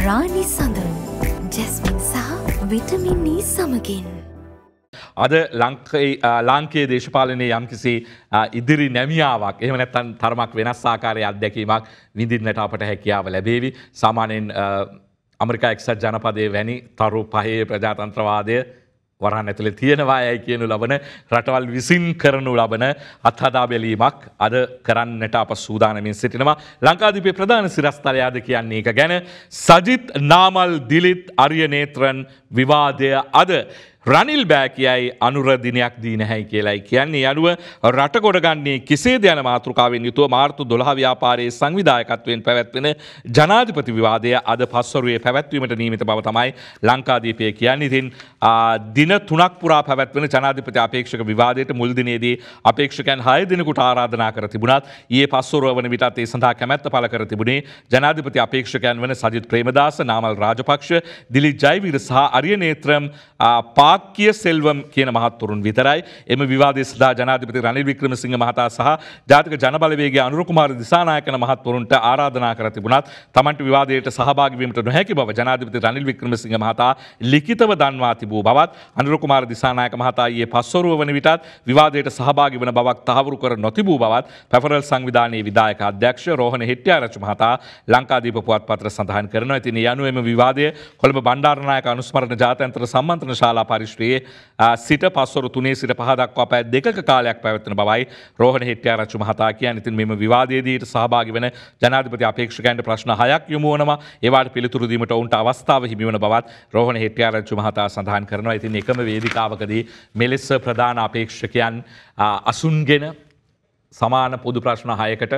රාණි සඳුන් ජැස්මින් සහ vitamin E සමගින් අද ලාංකීය දේශපාලනයේ යම්කිසි ඉදිරි නැමියාවක් එහෙම නැත්නම් තරමක් වෙනස් ආකාරයේ අත්දැකීමක් විඳින්නට අපට හැකියාව ලැබේවි. සාමාන්‍යයෙන් ඇමරිකා එක්සත් ජනපදයේ වැනි තරු පහේ ප්‍රජාතන්ත්‍රවාදය වරහන් ඇතුලේ තියෙනවා යයි කියනු ලබන රටවල් විසින් කරනු ලබන අත්හදා බැලීමක් අද කරන්නට අප සූදානමින් සිටිනවා. ලංකාදීපයේ ප්‍රධාන සිරස්තලය අද කියන්නේ ඒක ගැන. සජිත් නාමල් දිලිත් අරියනේත්‍රන් විවාදය අද රනිල් බෑ කියයි අනුර දිනයක් දී නැහැයි කියලායි කියන්නේ. යනුව රට ගොඩ ගන්නේ කෙසේද යන මාතෘකාවෙන් යුතුව මාර්තු 12 ව්‍යාපාරයේ සංවිධායකත්වයෙන් පැවැත්වෙන ජනාධිපති විවාදය අද පස්වරුවේ පැවැත්වීමට නියමිත බව තමයි ලංකාදීපය කියන්නේ. ඉතින් දින 3ක් පුරා පැවැත්වෙන ජනාධිපති අපේක්ෂක විවාදයට මුල් දිනේදී අපේක්ෂකයන් 6 දිනකට ආරාධනා කර තිබුණත් ඊයේ පස්වරුව වන විටත් ඒ සඳහා කැමැත්ත පළ කර තිබුණේ ජනාධිපති අපේක්ෂකයන් වන සජිත් ප්‍රේමදාස, නාමල් රාජපක්ෂ, දිලිත් ජයවීර සහ අරියනේත්‍රම් පාක්කිය සෙල්වම් කියන මහත්වරුන් විතරයි. එම විවාදය සඳහා ජනාධිපති රනිල් වික්‍රමසිංහ මහතා සහ ජාතික ජනබලවේගයේ අනුර කුමාර දිසානායක මහත්වරුන්ට ආරාධනා කර තිබුණත් තමන්ට විවාදයට සහභාගී වීමට නොහැකි බව ජනාධිපති රනිල් වික්‍රමසිංහ මහතා ලිඛිතව දන්වා තිබූ බවත් අනුර කුමාර දිසානායක මහතා ඊයේ පස්වරුව වන විටත් විවාදයට සහභාගී වන බවක් තහවුරු කර නොතිබූ බවත් පැෆරල් සංවිධානයේ විධායක අධ්‍යක්ෂ රෝහණ හෙට්ටිආරච්චි මහතා ලංකාදීප පුවත්පතට සඳහන් කරනවා. ඉතින් ඒ අනුව එම විවාදය කොළඹ බණ්ඩාරනායක අනුස්මරණ ජාත්‍යන්තර සම්මන්ත්‍රණ ශාලා පරිශ්‍රයේ සිට පස්වරු 3 සිට 5 දක්වා පැය 2ක කාලයක් පැවැත්වෙන බවයි රෝහණ හෙට්ටිආරච්චි මහතා කියන්නේ. ඉතින් මෙම විවාදයේදී සහභාගී වන ජනාධිපති අපේක්ෂකයන්ට ප්‍රශ්න 6ක් යොමු වනවා. ඒවාට පිළිතුරු දීමට ඔවුන්ට අවස්ථාව හිමි වන බවත් රෝහණ හෙට්ටිආරච්චි මහතා සඳහන් කරනවා. ඉතින් එකම වේදිකාවකදී මෙලෙස ප්‍රධාන අපේක්ෂකයන් අසුන්ගෙන සමාන පොදු ප්‍රශ්න 6කට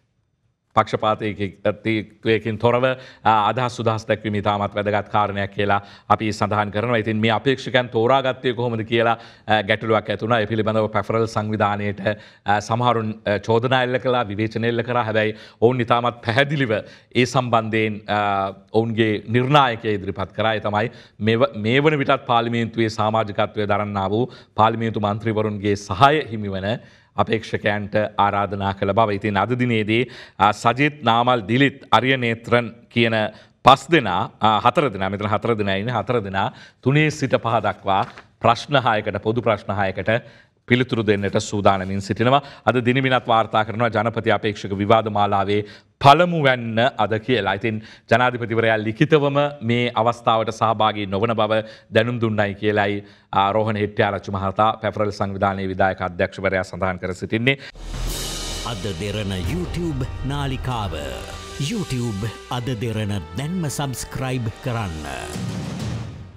පක්ෂපාතයකින් තොරව අදහස් සුදහස් දැක්වීම ඉතාමත් වැදගත් කාරණයක් කියලා අපි සඳහන් කරනවා. ඉතින් මේ අපේක්ෂකයන් තෝරාගත්තේ කොහොමද කියලා ගැටලුවක් ඇති වුණා. ඒ පිළිබඳව පැෆරල් සංවිධානයේට සමහරුන් චෝදනා එල්ල කළා, විවේචන එල්ල කරා. හැබැයි ඔවුන් ඉතාමත් පැහැදිලිව ඒ සම්බන්ධයෙන් ඔවුන්ගේ නිර්ණායකය ඉදිරිපත් කරා. ඒ තමයි මේ වන විටත් පාර්ලිමේන්තුවේ සමාජිකත්වයේ දරන්නා වූ පාර්ලිමේන්තු මන්ත්‍රීවරුන්ගේ සහාය හිමිවන අපේක්ෂකයන්ට ආරාධනා කළ බව. ඉතින් අද දිනේදී සජිත් නාමල් දිලිත් අරියනේත්‍රන් කියන 4 දෙනා මෙතන 4 දෙනා ඉන්නේ 4 දෙනා 3 සිට 5 දක්වා ප්‍රශ්න 6කට පොදු ප්‍රශ්න 6කට පිළිතුරු දෙන්නට සූදානමින් සිටිනවා. අද දිනමිනත් වාර්තා කරනවා ජනපති අපේක්ෂක විවාද මාලාවේ පළමු වැන්න අද කියලා. ඉතින් ජනාධිපතිවරයා ලිඛිතවම මේ අවස්ථාවට සහභාගී නොවන බව දැනුම් දුන්නයි කියලායි රෝහණ හෙට්ටිආරච්චි මහතා පැෆරල් සංවිධානයේ විධායක අධ්‍යක්ෂවරයා සඳහන් කර සිටින්නේ. අද දෙරණ YouTube නාලිකාව YouTube අද දෙරණ දැන්ම සබස්ක්‍රයිබ් කරන්න.